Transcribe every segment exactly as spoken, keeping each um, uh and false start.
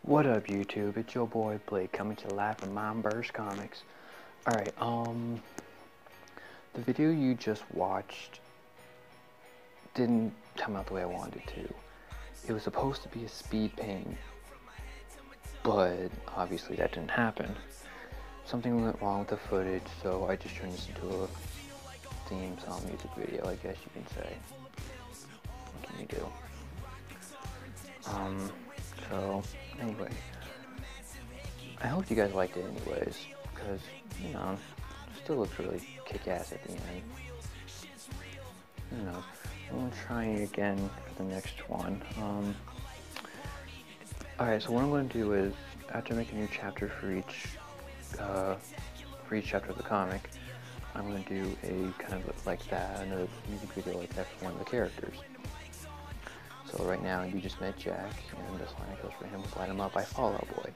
What up, YouTube? It's your boy Blake coming to you live from Mom Burst Comics. Alright, um, the video you just watched didn't come out the way I wanted it to. It was supposed to be a speed paint, but obviously that didn't happen. Something went wrong with the footage, so I just turned this into a theme song music video, I guess you can say. What can you do? Um, so, anyway, I hope you guys liked it anyways, because, you know, it still looks really kick-ass at the end. You know, I'm going to try it again for the next one. Um, Alright, so what I'm going to do is, after making a new chapter for each, uh, for each chapter of the comic, I'm going to do a kind of like that, another music video like that for one of the characters. So right now, you just met Jack, and this line goes for him with Light 'Em Up by Fall Out Boy.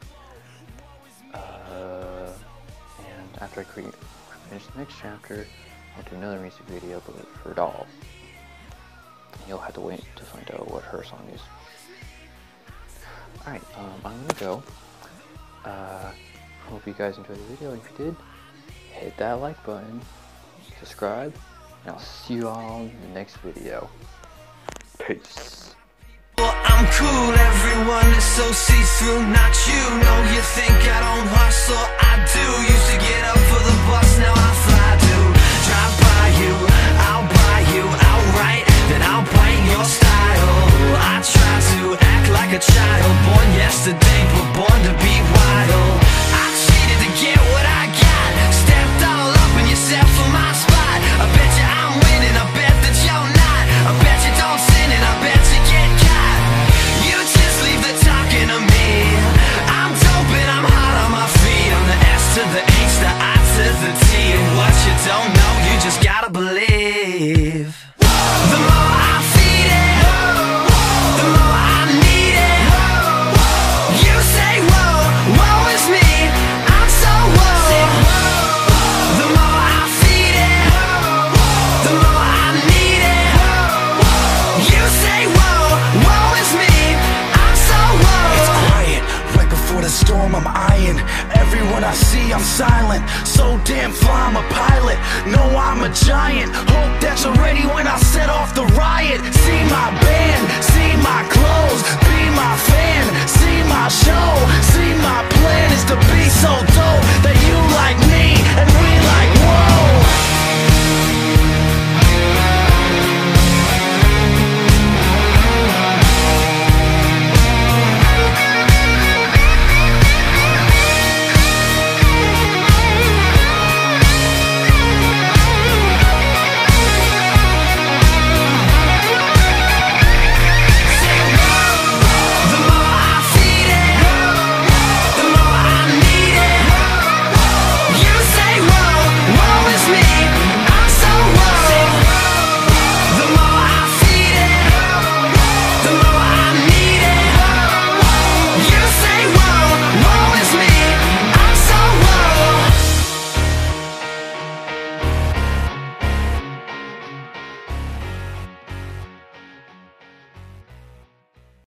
Uh, and after I create, finish the next chapter, I'll do another music video, but for Doll. You'll have to wait to find out what her song is. Alright, um, I'm gonna go. Uh, hope you guys enjoyed the video. If you did, hit that like button, subscribe, and I'll see you all in the next video. Peace. I'm cool, everyone is so see-through, not you. Know you think I don't hustle, I do. Used to get up for the bus, now I fly to drive by you, I'll buy you outright, then I'll bite your style. I try to act like a child, born yesterday, but born to be wild. I cheated to get what I got, stepped all up in yourself for my spot. I bet you I'm winning, I bet that you're not. I bet you don't sin and I bet you get caught. You just leave the talking to me. I'm dope and I'm hot on my feet. I'm the S to the H, the I to the T. And what you don't know, you just gotta believe. The more I feed it, the more I need it. You say whoa, woe is me, I'm so whoa. The more I feed it, the more I need it. You say whoa, woe is me, I'm so whoa. It's quiet, right before the storm I'm eyeing. Everyone I see I'm silent, so damn fly I'm a pilot. No, I'm a giant, hope that you're ready when I set off the riot. See my band, see my clothes, be my fan, see my show. See my plan is to be so dope that you like me and we like whoa.